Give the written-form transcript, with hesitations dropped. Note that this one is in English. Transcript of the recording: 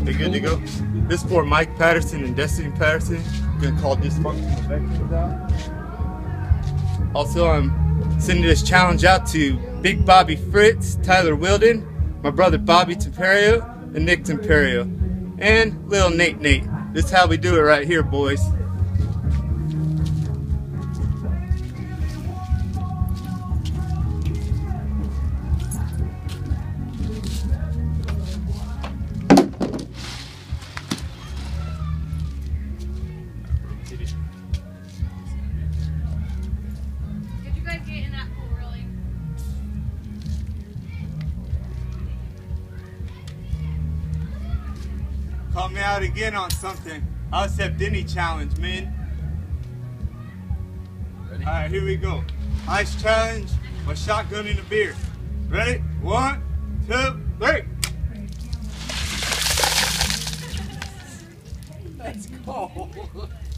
They good to go? This is for Mike Patterson and Destiny Patterson. Gonna call Dysfunctional Veterans out. Also, I'm sending this challenge out to Big Bobby Fritz, Tyler Wilden, my brother Bobby Temperio, and Nick Temperio, and little Nate. This is how we do it right here, boys. Did you guys get in that pool really? Call me out again on something. I'll accept any challenge, man. Ready? Alright, here we go. Ice challenge with shotgun and a beer. Ready? 1, 2, 3. Let's go.